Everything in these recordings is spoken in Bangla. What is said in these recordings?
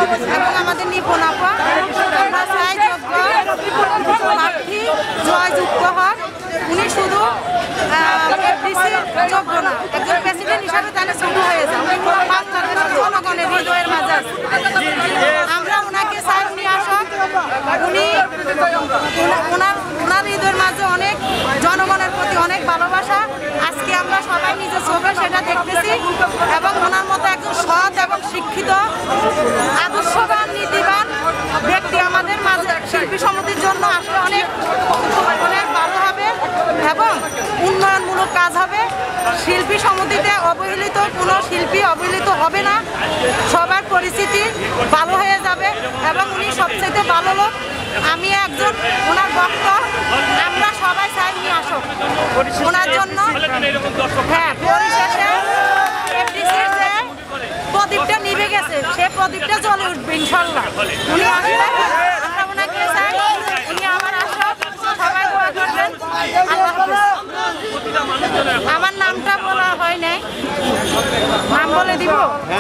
এবং আমাদের নিপুণ আপা, আমরা চাই যোগ্য প্রার্থী জয়যুক্ত হন। উনি শুধু এফডিসির যোগ্য না, একজন প্রেসিডেন্ট হিসাবে তাহলে শুরু হয়ে যায়। উনি পুরো বাংলাদেশের জনগণের হৃদয়ের মাঝে আছে। আমরা ওনাকে চাই উনি আসুন। উনি ওনার হৃদয়ের মাঝে অনেক জনগণের প্রতি অনেক ভালোবাসা। আজকে আমরা সবাই নিজের চোখে সেটা দেখতেছি এবং ওনার মতো একজন সৎ এবং শিক্ষিত আদর্শবান নীতিবান ব্যক্তি আমাদের মাঝে শিল্পী সমিতির জন্য আসলে অনেক অনেক ভালো হবে এবং উন্নয়নমূলক কাজ হবে। শিল্পী সমিতিতে অবহেলিত কোনো শিল্পী অবহেলিত হবে না, সবার পরিস্থিতি ভালো হয়ে যাবে এবং উনি সবচেয়ে ভালো লোক। আমি একজন ওনার ভক্ত, আমরা সবাই চাই উনি আসুক ওনার জন্য। হ্যাঁ, পরিশেষে এফডিসির যে প্রদীপটা নিভে গেছে সে প্রদীপটা জ্বলে উঠবে ইনশাল্লাহ। উনি আসলে আমরা ওনাকে চাই, উনি আবার আসুক, সবাই দোয়া করবেন। আল্লাহ হাফেজ। আমার নামটা বলা হয় নাই, নাম বলে দিব।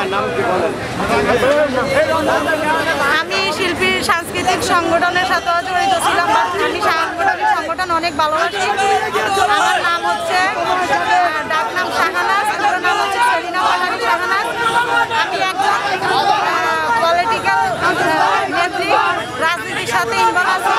আমি শিল্পী সাংস্কৃতিক সংগঠনের সাথে জড়িত ছিলাম, আমি সাংগঠনিক সংগঠন অনেক ভালোবাসি। আমার নাম হচ্ছে ডাক নাম শাহানাজ, আমার নাম হচ্ছে সেলিনা পাহাড়ি শাহানাজ। আমি একজন পলিটিক্যাল নেত্রী, রাজনীতির সাথে ইনভলভ আছি।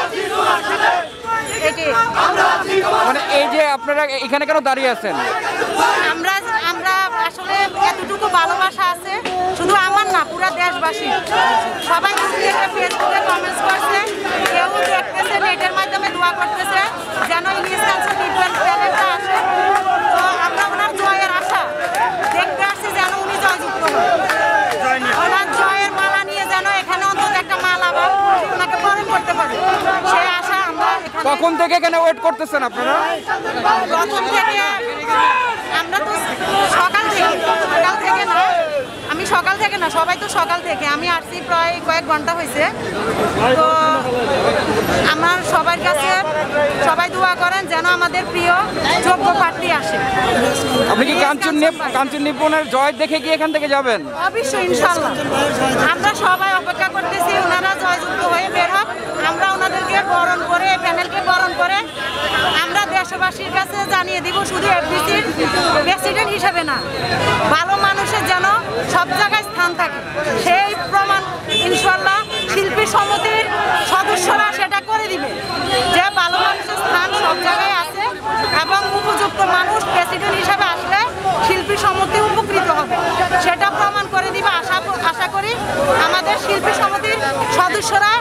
মানে এই যে আপনারা এখানে কেন দাঁড়িয়ে আছেন? আমরা আসলে এতটুকু ভালোবাসা আছে, শুধু আমার না পুরো দেশবাসী। সবাই ফেসবুকে কমেন্টস করছে, কেউ দেখতেছে, নেটের মাধ্যমে দোয়া করতেছে যেন ইংলিশ কালচার ট্যালেন্টটা আসে। তো আমরা ওনার জয়ের আশা দেখতে আসছি, যেন উনি জয়যুক্ত হন। ওনার জয়ের মালা নিয়ে যেন এখানে অন্তত একটা মালা বা ওনাকে বরণ করতে পারে, সেই আশা আমরা। কখন থেকে এখানে ওয়েট করতেছেন আপনারা? প্রথম থেকে আমরা তো সকাল থেকে না, আমি সকাল থেকে না, সবাই তো সকাল থেকে। আমি আসছি প্রায় কয়েক ঘন্টা হয়েছে। তো আমার সবার কাছে সবাই দোয়া করেন যেন আমাদের প্রিয় যোগ্য প্রার্থী আসে। আপনি কি কাঞ্চন নিপুণের জয় দেখে কি এখান থেকে যাবেন? অবশ্যই, ইনশাল্লাহ। আমরা সবাই অপেক্ষা করতেছি ওনারা জয়যুক্ত হয়ে বের হোক। আমরা ওনাদেরকে বরণ করে, প্যানেলকে বরণ করে আমরা দেশবাসীর কাছে জানিয়ে দিব, শুধু এফডিসির প্রেসিডেন্ট হিসেবে না, ভালো মানুষের যেন সব জায়গায় স্থান থাকে। সেই প্রমাণ ইনশাল্লাহ শিল্পী সমিতির সদস্যরা সেটা করে দিবে যে ভালো মানুষের স্থান সব জায়গায় আছে এবং উপযুক্ত মানুষ প্রেসিডেন্ট হিসাবে আসলে শিল্পী সমিতি উপকৃত হবে, সেটা প্রমাণ করে দিবে। আশা করি আমাদের শিল্পী সমিতির সদস্যরা